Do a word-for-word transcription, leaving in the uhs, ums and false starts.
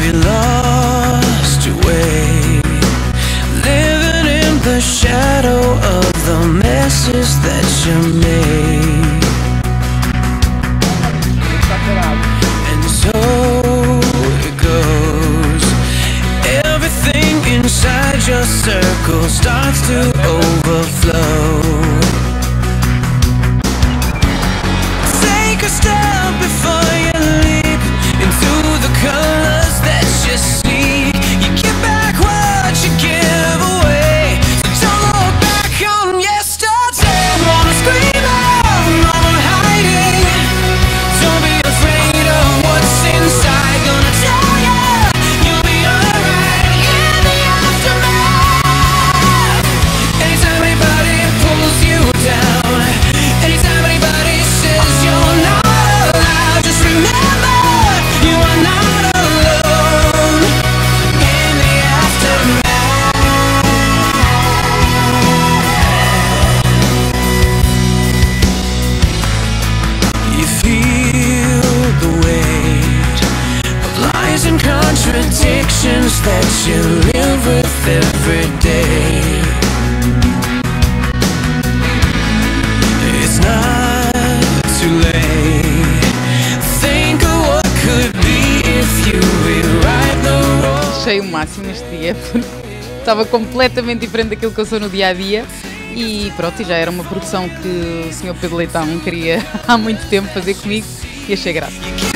you lost your way, living in the shadow of the messes that you made. And so it goes. Everything inside your circle starts to overflow. Take a step before you leap into the colors that you seek. You give back what you give away, so don't look back on yesterday. Wanna scream out, no more hiding. Don't be afraid of what's inside. Gonna tell you, you'll be alright in the aftermath. Anytime anybody pulls you down, anytime anybody says you're not allowed, just remember you are not alone in the aftermath. You feel the weight of lies and contradictions that you live with every day. It's not too late. Think of what could be if you rewrite the road. Achei o máximo este dia porque estava completamente diferente daquilo que eu sou no dia a dia e pronto, e já era uma produção que o senhor Pedro Leitão queria há muito tempo fazer comigo e achei graça.